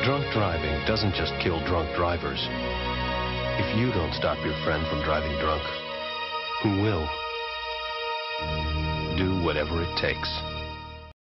Drunk driving doesn't just kill drunk drivers. If you don't stop your friend from driving drunk, who will? Do whatever it takes.